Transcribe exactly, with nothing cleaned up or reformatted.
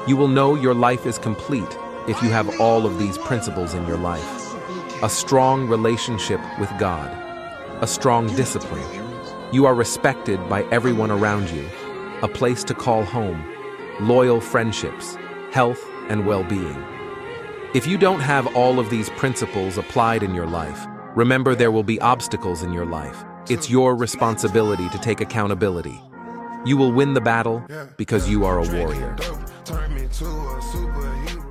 You will know your life is complete if you have all of these principles in your life. A strong relationship with God. A strong discipline. You are respected by everyone around you. A place to call home. Loyal friendships. Health and well-being. If you don't have all of these principles applied in your life, remember there will be obstacles in your life. It's your responsibility to take accountability. You will win the battle because you are a warrior. Turn me to a superhero.